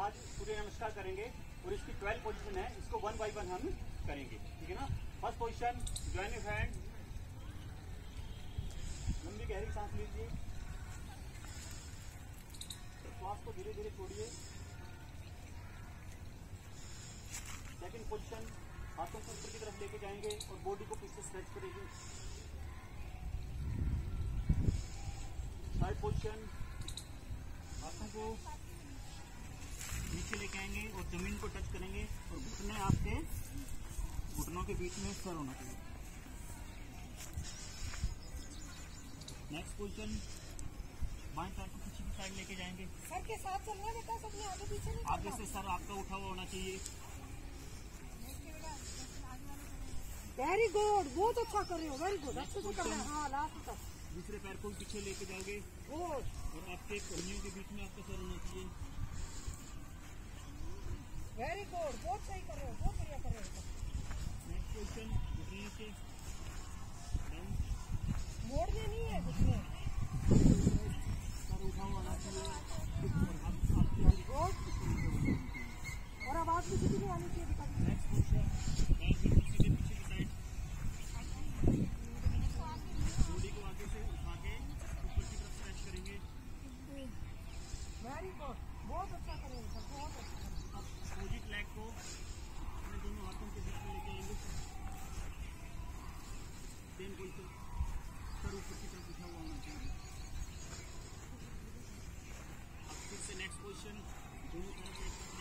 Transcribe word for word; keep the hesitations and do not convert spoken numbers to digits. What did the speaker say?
आज सूर्य नमस्कार करेंगे और इसकी ट्वेल्व पोजीशन है, इसको वन बाय वन हम करेंगे, ठीक है ना। First position, join your hand, लंबी गहरी सांस लीजिए, श्वास को धीरे धीरे छोड़िए। सेकंड पोजीशन, हाथों को ऊपर की तरफ लेके जाएंगे और बॉडी को पीछे स्ट्रेच करेंगे। थर्ड पोजीशन, हाथों को नीचे लेके आएंगे और जमीन को टच करेंगे और घुटने आपके घुटनों के बीच में सर होना चाहिए। नेक्स्ट पोजीशन, बाएं पैर को पीछे की साइड लेके जाएंगे। सर के साथ चलना बेटा, सब आगे पीछे नहीं। आगे से सर आपका उठा हुआ होना चाहिए। वेरी गुड, बहुत अच्छा कर रहे हो, वेरी गुड, अच्छे से कर रहे हैं। हाँ, लास्ट तक दूसरे पैर को पीछे लेके जाओगे गुड, और आपके कोहनियों के बीच में आपका सर होना चाहिए। वेरी गुड, बहुत सही कर रहे हो, बहुत बढ़िया कर रहे हो। नेक्स्ट पोजीशन, घुटने नीचे, मोड़ने नहीं है घुटने, सर उठा हुआ होना चाहिए और आवाज भी कितनी आनी चाहिए बेटा। नेक्स्ट पोजीशन, पैर के पीछे के पीछे की साइड, बॉडी को आगे से उठा के ऊपर की तरफ स्ट्रेच करेंगे। वेरी गुड, बहुत अच्छा कर रहे हो सर, बहुत अच्छा। अपोजिट लेग को अपने दोनों हाथों के बीच में लेके आएंगे। सेम पोजीशन, सर ऊपर की तरफ उठा हुआ होना चाहिए। अब फिर से नेक्स्ट पोजीशन, दोनों तरफ